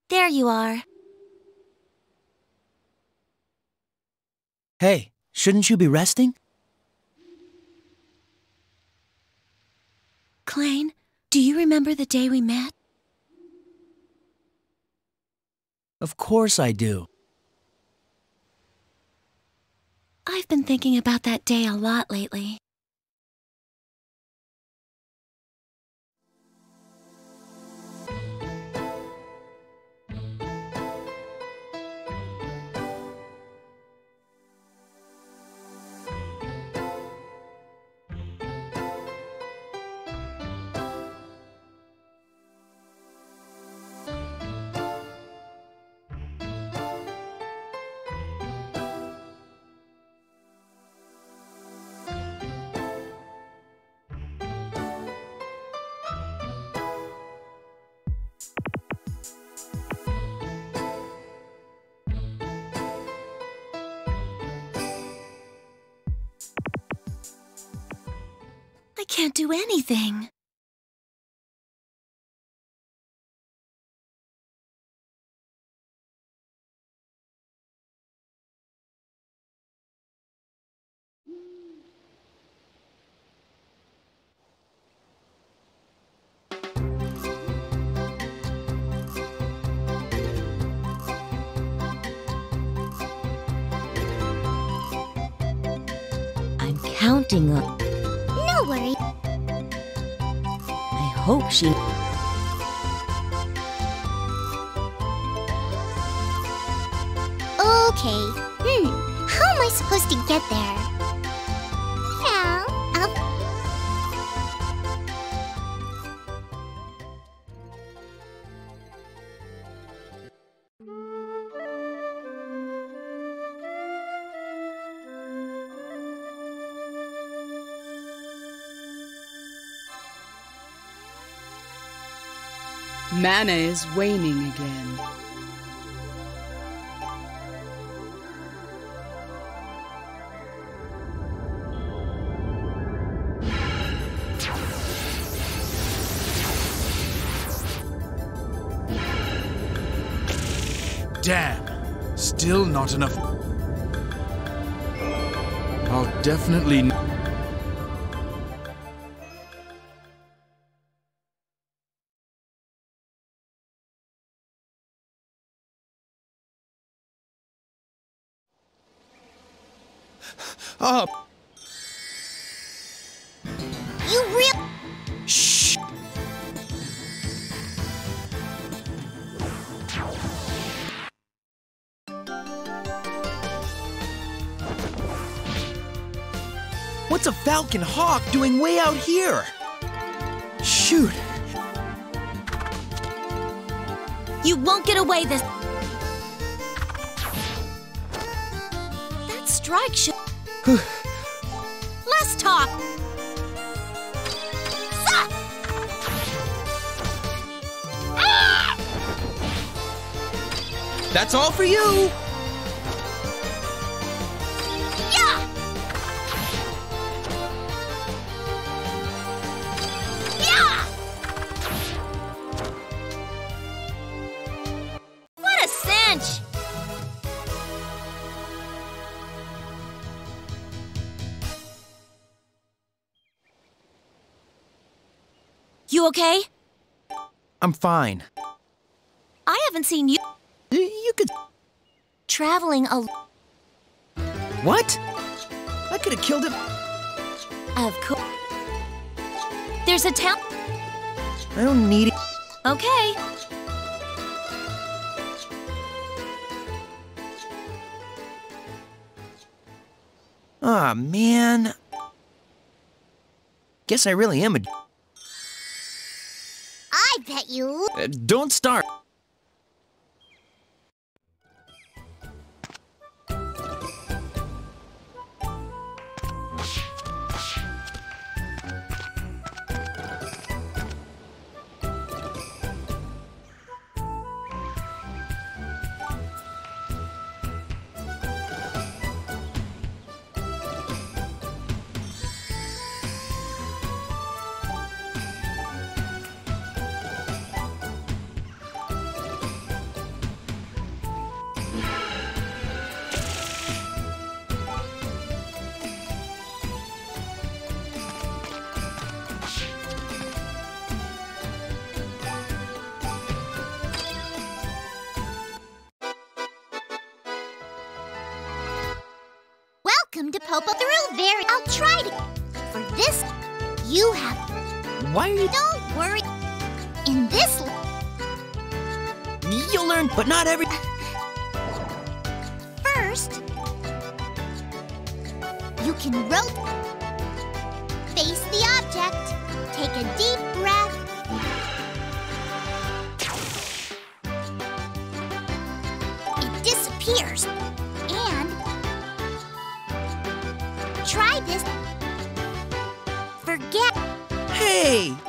There you are. Hey, shouldn't you be resting? Clayne, do you remember the day we met? Of course I do. I've been thinking about that day a lot lately. I can't do anything. I'm counting on... No worry. I hope she... Okay. How am I supposed to get there? Yeah, Mana is waning again. Damn! Still not enough. I'll definitely... Oh! you real... Shh! What's a falcon hawk doing way out here? Shoot! You won't get away this... That strike should... Less talk! Suck! That's all for you! Yeah! Yeah! What a cinch! You okay? I'm fine. I haven't seen you You could... traveling a... What? I could have killed him. Of course. There's a town... I don't need it. Okay. Aw, man. Guess I really am a... I bet you... Don't start. to poke through there. I'll try to. For this, you have. Why are you... Don't worry. In this, You'll learn, but not every... first, you can rotate. Face the object. Take a deep breath. It disappears. And try this. Forget. Hey!